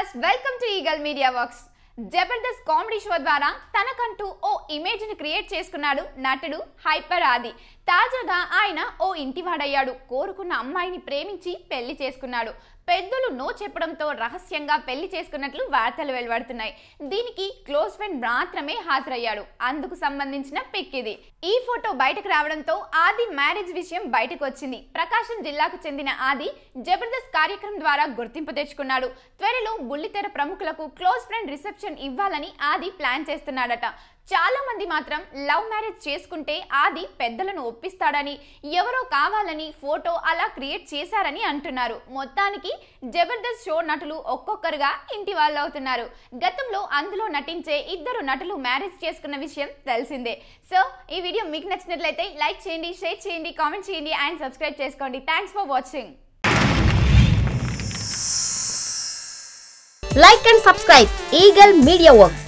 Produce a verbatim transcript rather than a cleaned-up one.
Viewers welcome to eagle media works. Jabardasth comedy show ద్వారా తనకంటూ ఓ image ని క్రియేట్ చేసుకున్నాడు నటుడు హైపర్ ఆది. తాజాగా ఆయన ఓ ఇంటివాడయ్యాడు. కోరుకున్న అమ్మాయిని ప్రేమించి పెళ్లి చేసుకున్నాడు. పెద్దలు నో చెప్పడంతో రహస్యంగా పెళ్లి చేసుకున్నట్లు వార్తలు వెలువడుతున్నాయి. దీనికి క్లోజ్ ఫ్రెండ్ మాత్రమే హాజరయ్యాడు. అందుకు సంబంధించిన పిక్ ఇది. ఈ ఫోటో బయటకు రావడంతో ఆది మ్యారేజ్ విషయం బయటకు వచ్చింది. ప్రకాశం జిల్లాకు చెందిన ఆది జబర్దస్త్ కార్యక్రమం ద్వారా గుర్తింపు తెచ్చుకున్నాడు. త్వరలో బుల్లితెర ప్రముఖులకు క్లోజ్ ఫ్రెండ్ రిసెప్షన్ ఇవ్వాలని ఆది ప్లాన్ చేస్తున్నాడట. చాలా మంది మాత్రం లవ్ మ్యారేజ్ చేసుకుంటే ఆది పెద్దలను ఒప్పిస్తాడని, ఎవరో కావాలని ఫోటో అలా క్రియేట్ చేశారని అంటున్నారు. మొత్తానికి జబర్దస్త్ షో నటులు ఒక్కొక్కరుగా ఇంటి వాళ్ళు అవుతున్నారు. గతంలో అందులో నటించే ఇద్దరు నటులు మ్యారేజ్ చేసుకున్న విషయం తెలిసిందే. సో ఈ వీడియో మీకు నచ్చినట్లయితే లైక్ చేయండి, షేర్ చేయండి, కామెంట్ చేయండి అండ్ సబ్స్క్రైబ్ చేసుకోండి. Thanks for watching. Like and subscribe Eagle Media Works.